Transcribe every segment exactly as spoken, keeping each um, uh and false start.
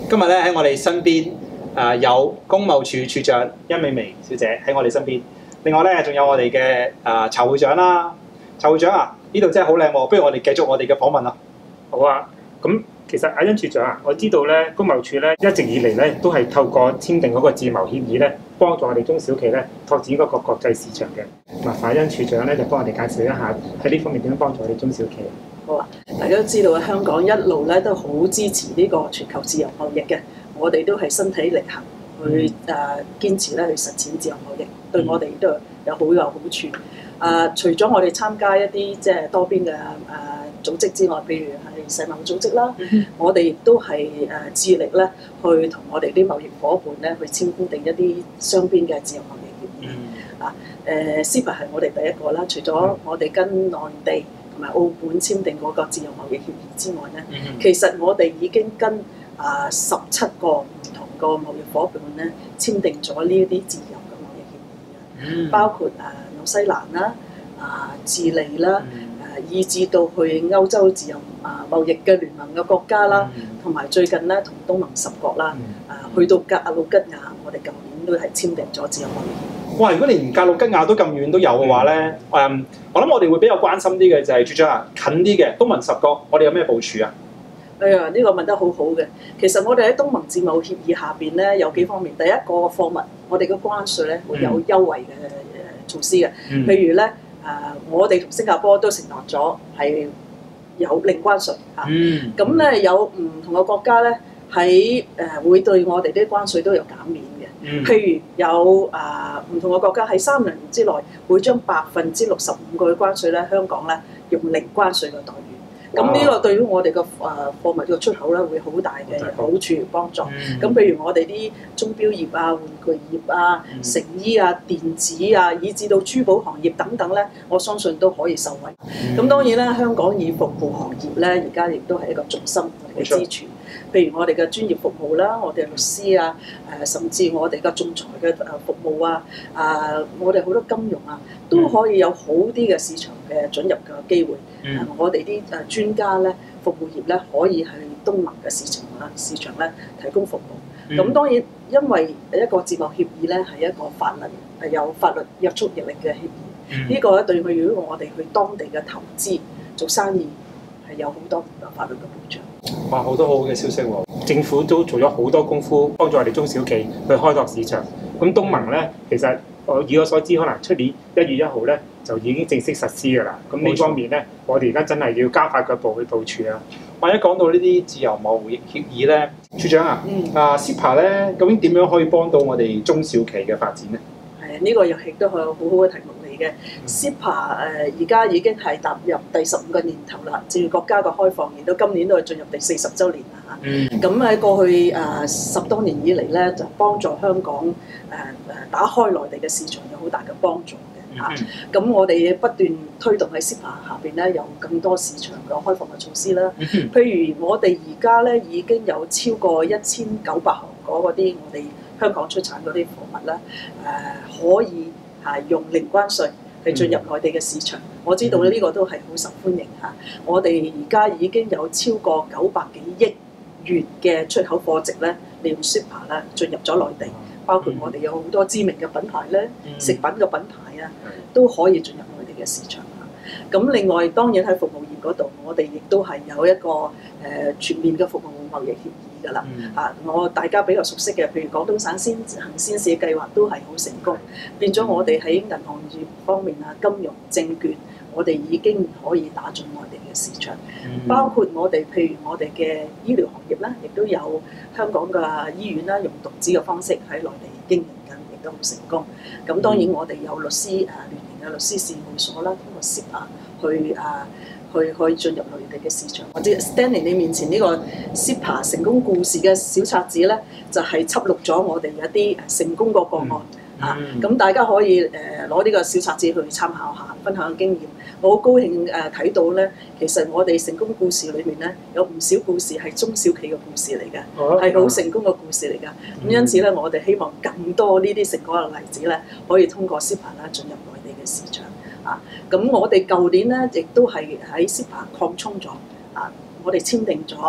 今日咧喺我哋身邊啊、呃、有工貿處處長甄美薇小姐喺我哋身邊，另外咧仲有我哋嘅啊籌會長啦，籌會長啊，呢度真係好靚喎，不如我哋繼續我哋嘅訪問啦。 好啊，咁其實阿甄處長啊，我知道咧工貿處咧一直以嚟咧都係透過簽訂嗰個自貿協議咧，幫助我哋中小企咧拓展嗰個國際市場嘅。麻煩甄處長咧就幫我哋介紹一下喺呢方面點樣幫助我哋中小企。 好啊，大家都知道香港一路咧都好支持呢個全球自由貿易嘅，我哋都係身體力行去誒、呃、堅持咧去實踐自由貿易，對我哋都有好有好處。誒、呃，除咗我哋參加一啲即係多邊嘅誒、呃、組織之外，譬如係世貿組織啦，嗯、我哋亦都係誒致力咧去同我哋啲貿易伙伴咧去簽訂一啲雙邊嘅自由貿易協議。嗯、啊誒 C E P A 係我哋第一個啦，除咗我哋跟內地同埋澳門簽訂嗰個自由貿易協議之外咧，嗯、其實我哋已經跟啊十七個唔同個貿易伙伴咧簽訂咗呢一啲自由嘅貿易協議嘅，嗯、包括啊紐西蘭啦、啊智利啦、誒、嗯、以至到去歐洲自由啊貿易嘅聯盟嘅國家啦，同埋、嗯、最近咧同東盟十國啦，嗯、啊去到格魯吉亞，我哋舊年都係簽訂咗自由貿易協議。 哇！如果連格魯吉亞都咁遠都有嘅話咧，誒、嗯，我諗我哋會比較關心啲嘅就係處長啊，近啲嘅東盟十國，我哋有咩部署啊？ 哎呀，呢個問得好好嘅。其實我哋喺東盟自貿協議下邊咧，有幾方面。第一個貨物，我哋嘅關稅咧會有優惠嘅措施嘅。嗯、譬如咧，誒、呃，我哋同新加坡都承諾咗係有零關稅嚇。咁咧、嗯、有唔同嘅國家咧喺誒會對我哋啲關稅都有減免。嗯、譬如有啊唔、呃、同嘅國家喺三年之內會將百分之六十五個嘅關稅咧，香港咧用零關稅嘅待遇。咁呢哇個對於我哋嘅誒貨物嘅出口咧會好大嘅好處幫助。咁、嗯、譬如我哋啲鐘錶業啊、玩具業啊、嗯、成衣啊、電子啊，以至到珠寶行業等等咧，我相信都可以受惠。咁、嗯、當然啦，香港以服務行業咧，而家亦都係一個重心嘅支柱。譬如我哋嘅專業服務啦，我哋律師啊，誒甚至我哋嘅仲裁嘅誒服務啊，啊我哋好多金融啊，都可以有好啲嘅市場嘅准入嘅機會。嗯啊、我哋啲誒專家咧，服務業咧可以去東盟嘅市場啦，市場咧提供服務。咁、嗯、當然，因為一個自貿協議咧係一個法律係有法律約束力嘅協議，嗯、個呢個咧對佢如果我哋去當地嘅投資做生意係有好多法律嘅保障。 哇！好多好好嘅消息喎！ 政府都做咗好多功夫，幫助我哋中小企去開拓市場。咁東盟咧，其實我以我所知，可能出年一月一號咧就已經正式實施㗎啦。咁呢方面咧，我哋而家真係要加快腳步去部署啊！ 或者講到呢啲自由貿易協議咧，處長啊，嗯、啊 C E P A 咧，究竟點樣可以幫到我哋中小企嘅發展咧？ 係啊，呢個又亦都係好好嘅題目嚟嘅。C E P A 誒而家已經係踏入第十五個年頭啦，至於國家嘅開放年到今年都係進入第四十週年啦嚇。咁喺、嗯、過去誒、呃、十多年以嚟咧，就幫助香港誒誒、呃、打開內地嘅市場有好大嘅幫助嘅嚇。咁、嗯啊、我哋不斷推動喺 C E P A 下邊咧有更多市場嘅開放嘅措施啦。嗯、譬如我哋而家咧已經有超過一千九百項嗰啲我哋香港出產嗰啲貨物咧，誒、呃、可以係用零關稅係進入內地嘅市場。嗯、我知道咧呢個都係好受歡迎嚇。我哋而家已經有超過九百幾億元嘅出口貨值咧，利用 C E P A 咧進入咗內地，包括我哋有好多知名嘅品牌咧，嗯、食品嘅品牌啊，都可以進入內地嘅市場嚇。咁另外當然喺服務業嗰度，我哋亦都係有一個誒、呃、全面嘅服務貿易協議㗎啦嚇。我大家比較熟悉嘅，譬如廣東省先行先試計劃都係好成功，變咗我哋喺銀行業方面啊、金融、證券，我哋已經可以打進內地嘅市場。嗯、包括我哋譬如我哋嘅醫療行業啦，亦都有香港嘅醫院啦，用獨資嘅方式喺內地經營緊，亦都好成功。咁當然我哋有律師誒聯營嘅律師事務所啦，通過 C E P A 去誒。啊去可以進入內地嘅市場，或者 Stanley 你面前呢個 C E P A 成功故事嘅小冊子咧，就係、是、輯錄咗我哋一啲成功個個案、嗯、啊，咁大家可以誒攞呢個小冊子去參考下，分享經驗。我好高興誒睇到咧，其實我哋成功故事裏面咧有唔少故事係中小企嘅故事嚟嘅，係好、哦、成功嘅故事嚟㗎。咁、嗯、因此咧，我哋希望更多呢啲成功嘅例子咧，可以通過 C E P A 啦進入內地嘅市場。啊，咁我哋舊年咧亦都係喺 C E P A 擴充咗啊，我哋簽訂咗啊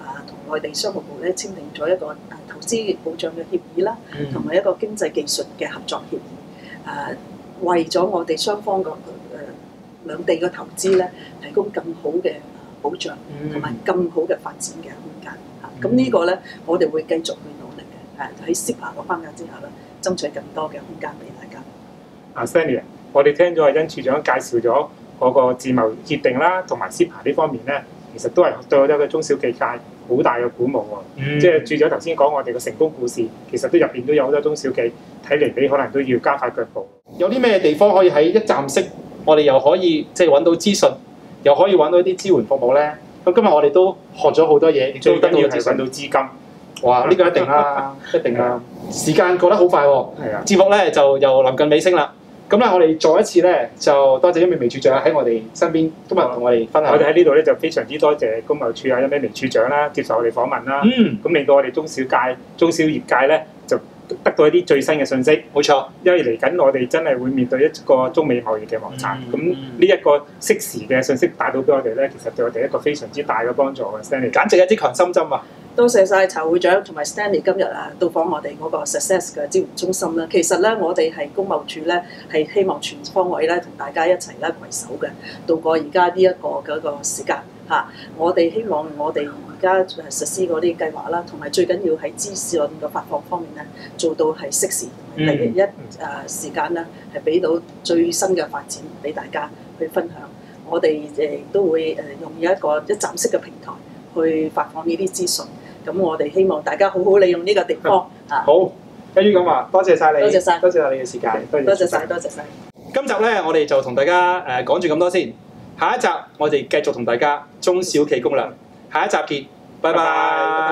啊同內地商務部咧簽訂咗一個誒投資保障嘅協議啦，同埋一個經濟技術嘅合作協議，誒、啊、為咗我哋雙方個誒兩地嘅投資咧提供更好嘅保障，同埋更好嘅發展嘅空間。嚇，咁呢個咧我哋會繼續去努力嘅，誒喺 C E P A 個框架之下咧，爭取更多嘅空間俾大家。 阿 Stanley，我哋聽咗阿甄處長介紹咗嗰個自貿協定啦，同埋 C E P A 呢方面咧，其實都係對我哋嘅中小企界好大嘅鼓舞喎。嗯、即係處長頭先講我哋嘅成功故事，其實都入邊都有好多中小企，睇嚟你可能都要加快腳步。 有啲咩地方可以喺一站式，我哋又可以即係揾到資訊，又可以揾到一啲支援服務咧？咁今日我哋都學咗好多嘢，亦都最得到緊要係揾到資金。 哇！呢、這個一定啦，一定啦。時間過得好快喎， 係啊， 節目咧就又臨近尾聲啦。咁咧，我哋再一次咧就多謝甄美薇處長喺我哋身邊，今日同我哋分享。 我哋喺呢度咧就非常之多謝工貿處啊甄美薇處長啦，接受我哋訪問啦。 嗯， 咁令到我哋中小界、中小業界咧就得到一啲最新嘅信息。 冇錯， 因為嚟緊我哋真係會面對一個中美貿易嘅摩擦，咁呢一個適時嘅信息帶到俾我哋咧，其實對我哋一個非常之大嘅幫助嘅。Stanley， 簡直係一支強心針啊！ 多謝晒查會長同埋 Stanley 今日啊到訪我哋嗰個 Success 嘅支援中心啦。其實咧，我哋係工貿處咧係希望全方位咧同大家一齊咧攜手嘅度過而家呢一個嘅一個時間嚇、啊。我哋希望我哋而家實施嗰啲計劃啦，同埋最緊要喺資訊嘅發放方面咧做到係適時，第一誒時間咧係俾到最新嘅發展俾大家去分享。我哋誒都會誒用一個一站式嘅平台去發放呢啲資訊。咁我哋希望大家好好利用呢個地方啊！ 好，一於咁話，多謝晒你， 多謝晒， 多謝晒你嘅時間， 多謝晒，多謝晒。 今集咧，我哋就同大家誒講住咁多先，下一集我哋繼續同大家中小企攻略，下一集見，拜拜。